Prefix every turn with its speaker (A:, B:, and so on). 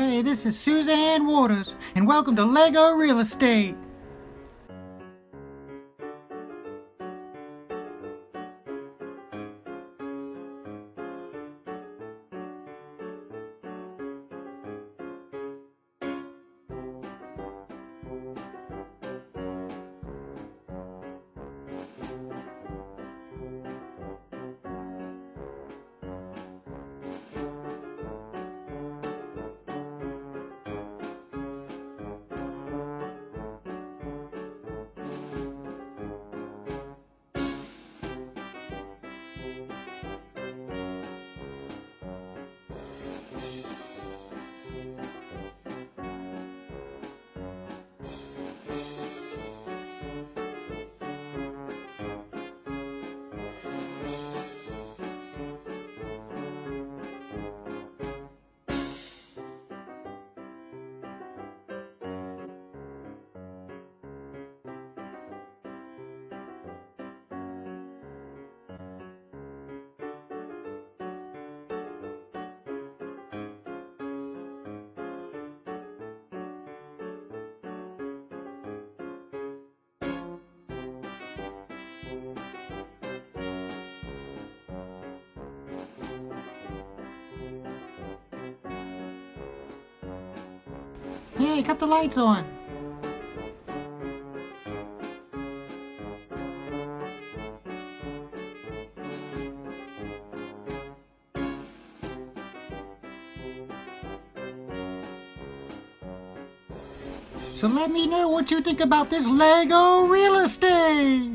A: Hey, this is Suzanne Waters, and welcome to Lego Real Estate. Hey, cut the lights on. So let me know what you think about this Lego Real Estate.